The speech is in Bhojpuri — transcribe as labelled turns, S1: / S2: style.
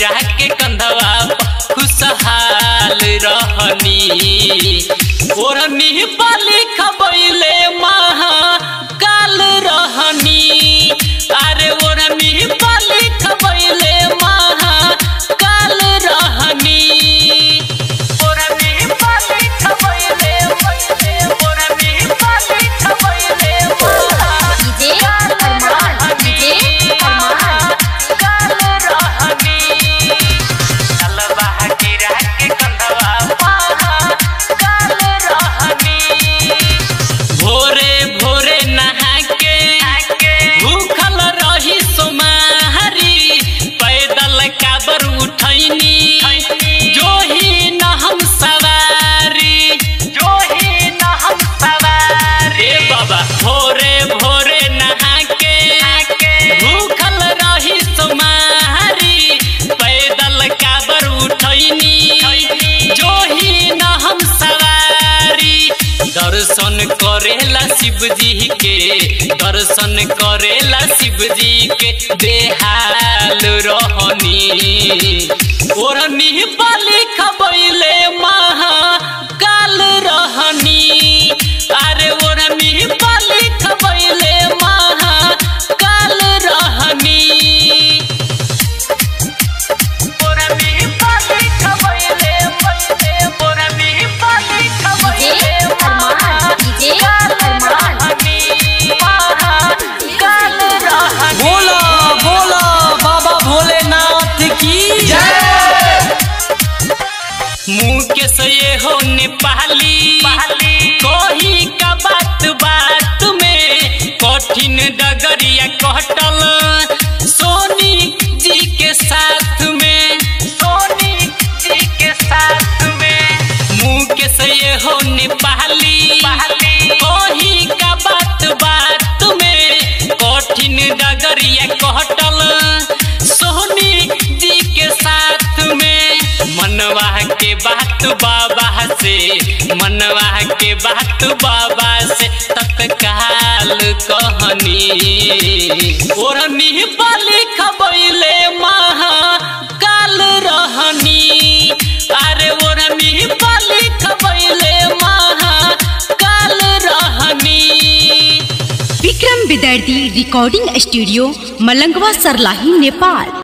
S1: गिरा के कंधवा खुशहाल रहनी ओढ़नी पाली खबैले महाकाल रहनी अरे ओढ़नी पाली खबैले महाकाल रहनी ओढ़नी पाली खबैले ओढ़नी पाली खबैले दर्शन करेला शिव जी के दर्शन करेला शिव जी के बेहाल रहनी ओढ़नी पाली खबैले महाकाल रहनी अरे ओढ़नी पाली खबैले महाकाल रहनी ओढ़नी पाली खबैले ओढ़नी पाली खबैले
S2: बोला बोला बाबा भोलेनाथ की जय।
S1: मुँह के सये हो नेपाली कोही का बात बात में कठिन डगरिया कटल सोनी जी के साथ में सोनी जी के साथ में मुँह के सये हो नेपाली कोही का बात बात में कठिन डगरिया कटल सोनी जी के साथ में मनवा के बात बाबा से मनवा के बात बाबा से तत्काल कहनी ओढ़नी पाली खबैले महाकाल रहनी अरे ओढ़नी पाली खबैले महाकाल रहनी।
S3: Vikram Vidyarthi recording studio Malangwa Sarlahi Nepal.